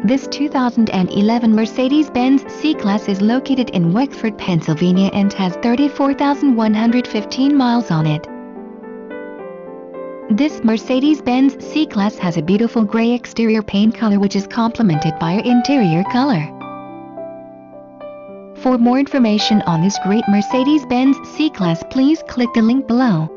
This 2011 Mercedes-Benz C-Class is located in Wexford, Pennsylvania and has 34,115 miles on it. This Mercedes-Benz C-Class has a beautiful gray exterior paint color which is complemented by an interior color. For more information on this great Mercedes-Benz C-Class, please click the link below.